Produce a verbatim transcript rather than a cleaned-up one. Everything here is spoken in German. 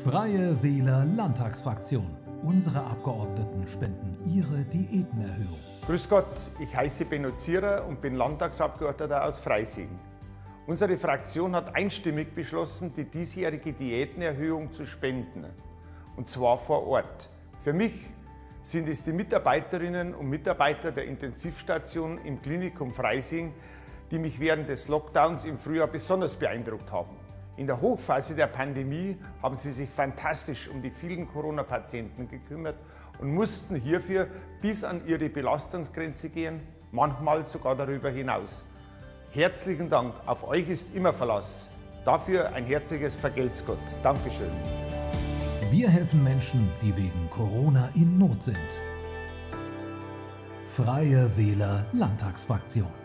Freie Wähler Landtagsfraktion. Unsere Abgeordneten spenden ihre Diätenerhöhung. Grüß Gott, ich heiße Benno Zierer und bin Landtagsabgeordneter aus Freising. Unsere Fraktion hat einstimmig beschlossen, die diesjährige Diätenerhöhung zu spenden. Und zwar vor Ort. Für mich sind es die Mitarbeiterinnen und Mitarbeiter der Intensivstation im Klinikum Freising, die mich während des Lockdowns im Frühjahr besonders beeindruckt haben. In der Hochphase der Pandemie haben sie sich fantastisch um die vielen Corona-Patienten gekümmert und mussten hierfür bis an ihre Belastungsgrenze gehen, manchmal sogar darüber hinaus. Herzlichen Dank, auf euch ist immer Verlass. Dafür ein herzliches Vergelt's Gott. Dankeschön. Wir helfen Menschen, die wegen Corona in Not sind. Freie Wähler Landtagsfraktion.